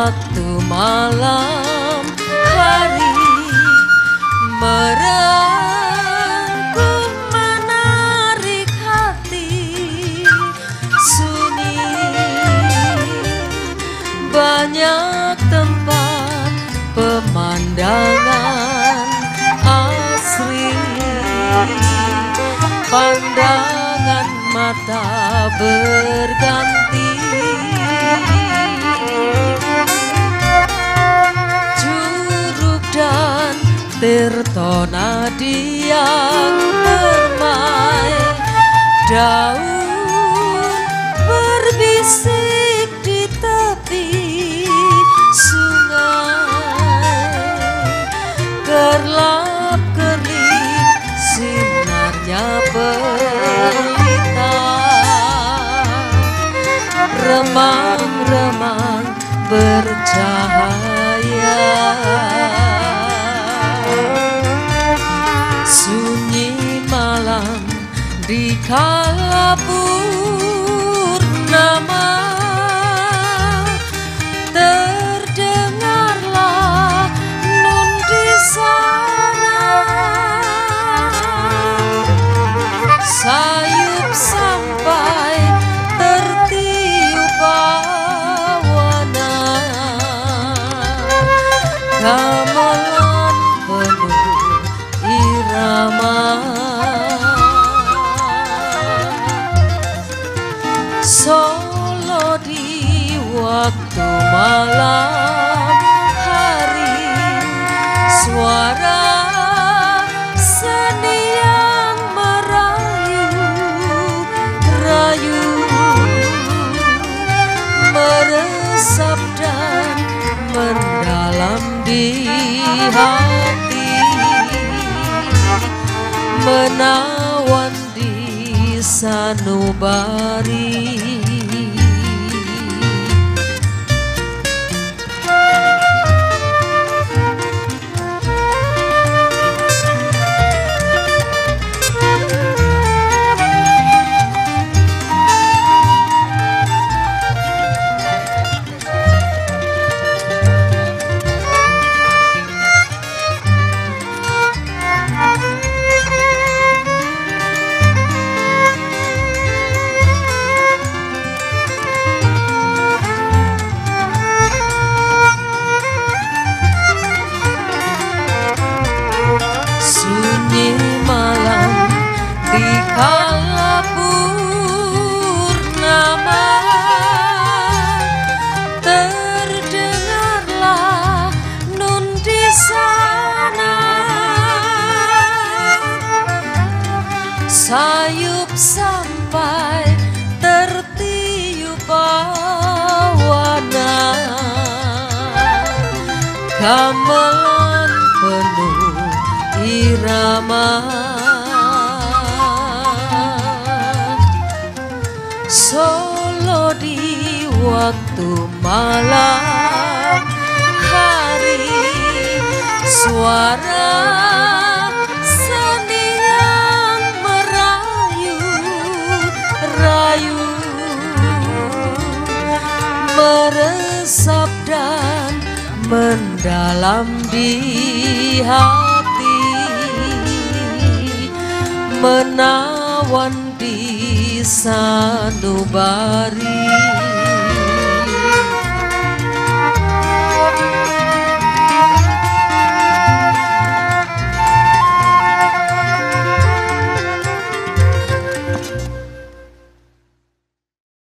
waktu malam hari merangkum menarik hati sunyi. Banyak tempat pemandangan asri, pandangan mata berganti. Curug dan Tirto nadi yang bermain, daun berbisik di tepi sungai. Kerlap-kerlip sinarnya pelita, remang-remang bercahaya. Sunyi malam di kala purnama, terdengarlah nun di sana. Sayup sampai tertiup bawana, gamelan penuh irama. Solo di waktu malam hari, suara seni yang merayu-rayu, meresap dan mendalam di hati, menawan di sanubari. Malam di kala purnama, terdengarlah nun di sana. Sayup sampai tertiup bawana, gamelan penuh irama. Solo di waktu malam hari, suara seni yang merayu-rayu, meresap dan mendalam di hati, menawan di sanubari.